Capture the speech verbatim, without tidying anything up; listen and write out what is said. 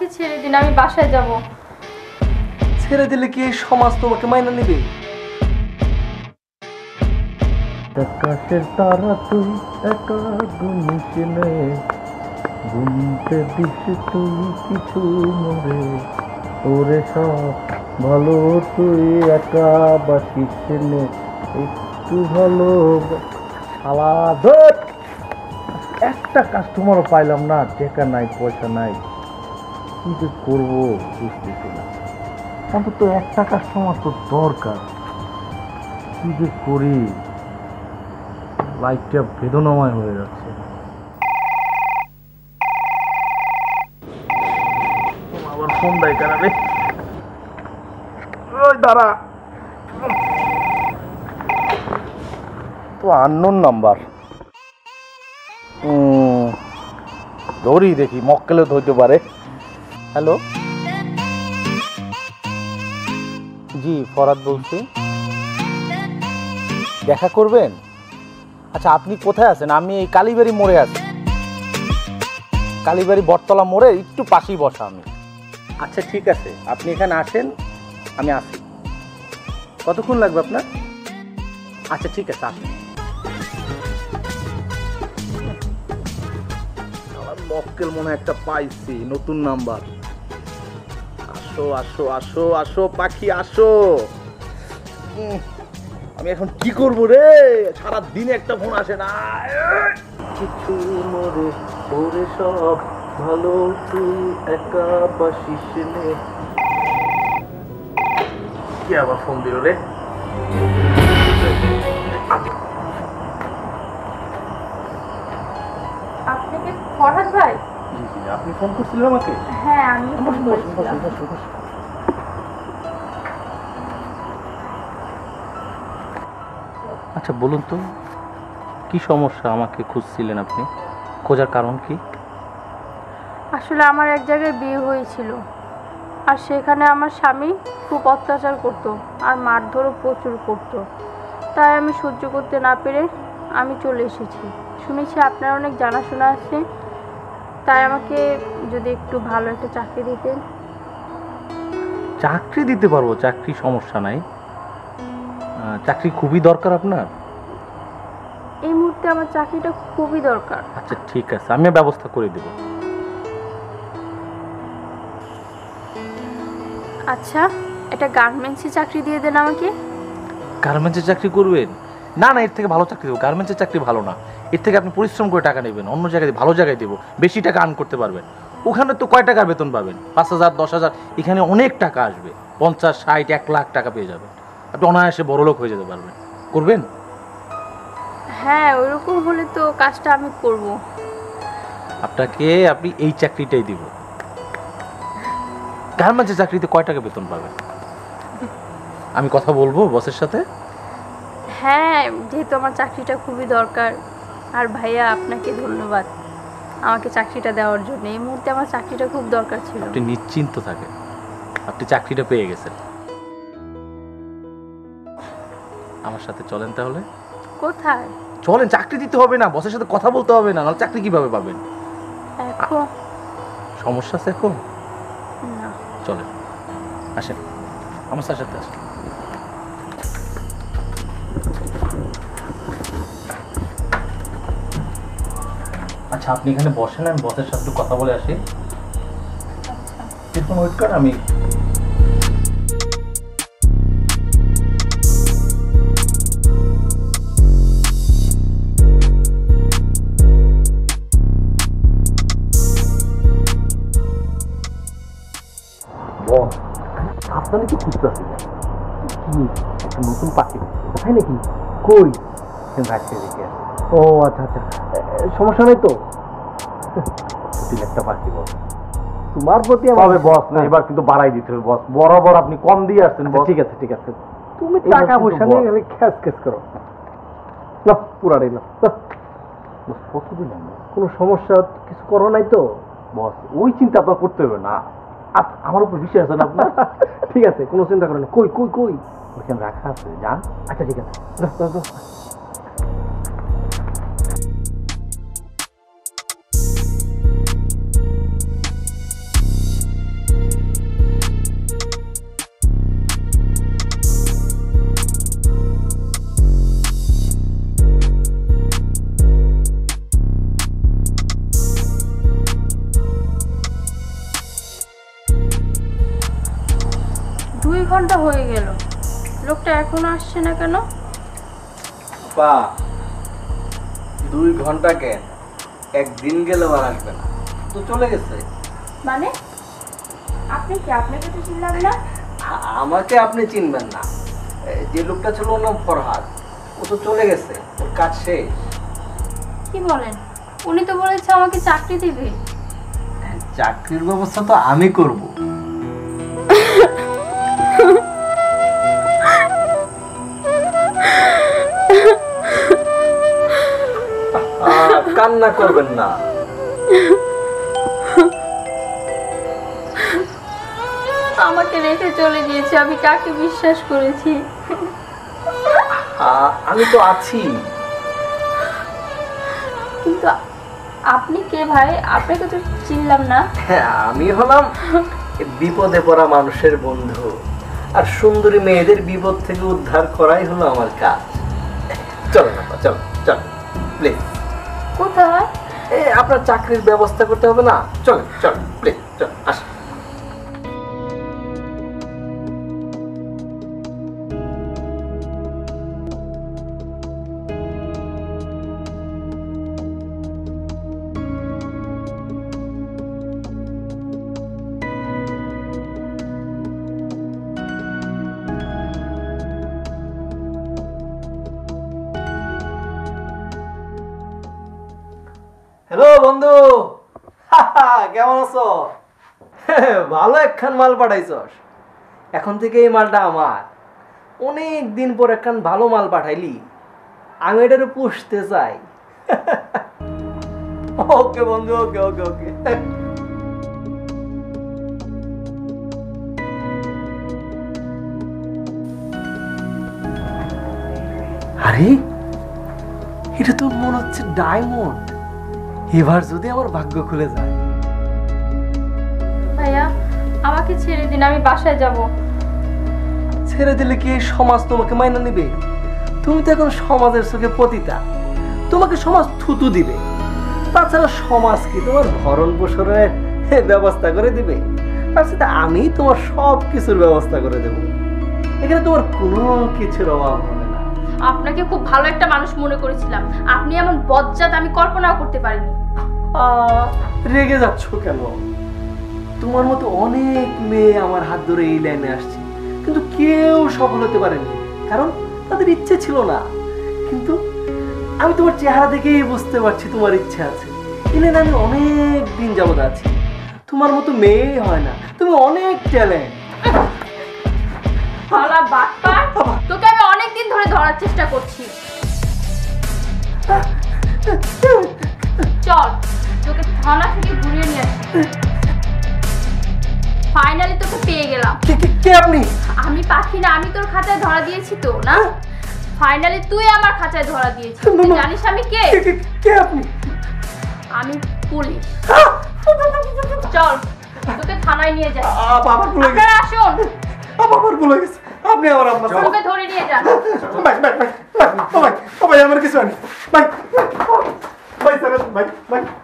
আমাকে ছেড়ে দিন, আমি বাসায় যাব। ছেড়ে দিলে কি এই সমাজ তোমাকে মাইনা নিবে? আকাশের তারা তুই একা গুনিস নে, গুনতে দিস তুই কিছু মরে, ওরে সব ভালো তুই একা বাসিস নে, একটু ভালো শালা ধর। একটা কাস্টমারও পাইলাম না, টাকা নাই পয়সা নাই, কি যে করবো বুঝতেছি না। অন্তত একটা কাস্টমার তো দরকার, কি যে করি, লাইফটা বেদনাময় হয়ে যাচ্ছে। আবার ফোন দেয় কেন রে? ওই দাঁড়া, তো আননোন নাম্বার। ধরি দেখি, মক্কেলেও ধরতে পারে। হ্যালো, জি ফরাদ বলছি। দেখা করবেন? আচ্ছা, আপনি কোথায় আছেন? আমি এই কালীবাড়ি মোড়ে আছি, কালীবাড়ি বটতলা মোড়ে একটু পাশেই বসা আমি। আচ্ছা ঠিক আছে, আপনি এখানে আসেন, আমি আসি। কতক্ষণ লাগবে আপনার? আচ্ছা ঠিক আছে, আসেন। আমার মক্কেল মনে একটা পাইছি, নতুন নাম্বার। আসো আসো আসো আসো পাখি আসো। আমি এখন কি করবো রে, সারা দিনে একটা ফোন আসে না। কিছু মরে ওরে সব ভালো তুই একা বাসিস নে। কি আবার ফোন দিল রে? আপনি কি ফরহাদ ভাই? জি জি, আপনি ফোন করছিলেন আমাকে? হ্যাঁ, আমি ফোন করেছিলাম। আচ্ছা বলুন তো, কি সমস্যা আমাকে খুঁজছিলেন আপনি? খোঁজার কারণ কি? আসলে আমার এক জায়গায় বিয়ে হয়েছিল, আর সেখানে আমার স্বামী খুব অত্যাচার করতো আর মারধরও প্রচুর করতো। তাই আমি সহ্য করতে না পেরে আমি চলে এসেছি। শুনেছি আপনার অনেক জানাশোনা আছে, তাই আমাকে যদি একটু ভালো একটা চাকরি দিতেন। চাকরি দিতে পারবো, চাকরি সমস্যা নাই। চাকরি খুবই দরকার আপনার? এই মুহূর্তে আমার চাকরিটা খুবই দরকার। আচ্ছা ঠিক আছে, আমি ব্যবস্থা করে দেব। আচ্ছা, এটা গার্মেন্টসে চাকরি দিয়ে দেন আমাকে। গার্মেন্টসে চাকরি করবেন? না না, এর থেকে ভালো চাকরি দেবো। গার্মেন্টসের চাকরি ভালো না, এর থেকে আপনি পরিশ্রম করে টাকা নেবেন, অন্য জায়গায় ভালো জায়গায় দেবো, বেশি টাকা আর্ন করতে পারবেন। ওখানে তো কয় টাকার বেতন পাবেন? পাঁচ হাজার দশ হাজার, এখানে অনেক টাকা আসবে, পঞ্চাশ ষাট এক লাখ টাকা পেয়ে যাবেন। আপনি অনায়াসে বড়লোক হয়ে যেতে পারবেন। করবেন? হ্যাঁ, ওইরকম হলে তো কাজটা আমি করব। আপনাকে আপনি এই চাকরিটাই দিব। গার্মেন্টসের চাকরিতে কয় টাকা বেতন পাবেন? আমি কথা বলবো বসের সাথে। হ্যাঁ, যেহেতু আমার চাকরিটা খুবই দরকার। আর ভাইয়া, আপনাকে ধন্যবাদ আমাকে চাকরিটা দেওয়ার জন্য। এই মুহূর্তে আমার চাকরিটা খুব দরকার ছিল। আপনি নিশ্চিন্ত থাকেন, আপনি চাকরিটা পেয়ে গেছেন। আমার সাথে চলেন তাহলে। কোথায়? চলেন, চাকরি দিতে হবে না, বসের সাথে কথা বলতে হবে না, নাহলে চাকরি কিভাবে পাবেন? এখন সমস্যা আছে এখন? না। চলেন, আসেন আমার সাথে আসেন। আচ্ছা আপনি এখানে বসেন, আমি বসের সাথে কথা বলে আসি। কিছুক্ষণ ওয়েট করেন, আমি বস আপনারা কি খুঁজতেছি? কি একটা নতুন পাখি তাই নাকি? কই রাখতে দেখে? ও আচ্ছা আচ্ছা, সমস্যা নেই তো? নতুন একটা পাখি বস, তোমার প্রতি আমার বস না, এবার কিন্তু বাড়াই দিতে হবে বস। বরাবর আপনি কম দিয়ে আসছেন বস। ঠিক আছে ঠিক আছে, তুমি টাকা পয়সা নিয়ে গেলে খ্যাস খ্যাস করো না, পুরাটাই না। কত দিলাম? কোনো সমস্যা কিছু করো নাই তো বস? ওই চিন্তা আপনার করতে হবে না, আমার উপর বিশ্বাস আছে না আপনার? ঠিক আছে, কোনো চিন্তা করেন না। কই কই কই ওইখানে রাখা আছে, যান। আচ্ছা ঠিক আছে, ঘন্টা হয়ে গেল, লোকটা এখনো আসছে না কেন? বা দুই ঘন্টা কেন, একদিন গেলেও আর আসবে না, তো চলে গেছে। মানে আপনি কি? আপনাকে তো চিনলাম না। আমাকে আপনি চিনবেন না, যে লোকটা ছিল ওর নাম ফরহাদ, ও তো চলে গেছে, ওর কাজ শেষ। কি বলেন? উনি তো বলেছে আমাকে চাকরি দিবে। চাকরির ব্যবস্থা তো আমি করব। কান্না করবেন না। আমাকে রেখে চলে গিয়েছে, আমি কাকে বিশ্বাস করেছি? আমি তো আছি। কিন্তু আপনি কে ভাই? আপনাকে তো চিনলাম না। হ্যাঁ, আমি হলাম বিপদে পড়া মানুষের বন্ধু, আর সুন্দরী মেয়েদের বিপদ থেকে উদ্ধার করাই হলো আমার কাজ। চলো না, চলো চলো প্লিজ। কোথায়? এ আপনার চাকরির ব্যবস্থা করতে হবে না, চলো চলো প্লিজ, চলো আসো। হ্যালো বন্ধু, কেমন আছো? ভালো একখান মাল পাঠাইছস। এখন থেকে এই মালটা আমার। অনেক দিন পর একখান ভালো মাল পাঠাইলি, আমি এটারে পুষতে চাই। ওকে বন্ধু, ওকে ওকে ওকে। আরে এটা তো মনে হচ্ছে ডায়মন্ড। এবার যদি আমার ভাগ্য খুলে যায়। ভাইয়া আমাকে ছেড়ে দিন, আমি বাসায় যাব। ছেড়ে দিলে কি এই সমাজ তোমাকে মাইনা নিবে? তুমি তো এখন সমাজের চোখে পতিতা, তোমাকে সমাজ থুতু দিবে। তাছাড়া সমাজ কি তোমার ভরণ পোষণের ব্যবস্থা করে দিবে? তার সাথে আমি তোমার সব কিছুর ব্যবস্থা করে দেব। এখানে তোমার কোনো কিছুর অভাব হবে না। আপনাকে খুব ভালো একটা মানুষ মনে করেছিলাম, আপনি এমন বজ্জাত আমি কল্পনাও করতে পারিনি। রেগে যাচ্ছ কেন? তোমার মতো অনেক মেয়ে আমার হাত ধরে এই লাইনে আসছে, কিন্তু কেউ সফল হতে পারেনি, কারণ তাদের ইচ্ছে ছিল না। কিন্তু আমি তোমার চেহারা দেখেই বুঝতে পারছি তোমার ইচ্ছে আছে। এই লাইনে আমি অনেক দিন যাবত আছি। তোমার মতো মেয়ে হয় না, তুমি অনেক ট্যালেন্ট। শালা বাটপার, তোকে আমি অনেক দিন ধরে ধরার চেষ্টা করছি। চল তোকে থানা থেকে ঘুরিয়ে নিয়ে আসি। ফাইনালি তোকে পেয়ে গেলাম। কে আপনি? আমি পাখি না, আমি তোর খাঁচায় ধরা দিয়েছি তো না। ফাইনালি তুই আমার খাঁচায় ধরা দিয়েছিস। তুই জানিস আমি কে? কে আপনি? আমি পুলিশ। চল তোকে থানায় নিয়ে যাই। আপনারা আসুন। আমার ভুলে গেছে, আপনি আমার আম্মা। তোকে ধরে নিয়ে যান। ভাই ভাই ভাই ভাই ভাই আমার কিছু আনি ভাই ভাই স্যার ভাই ভাই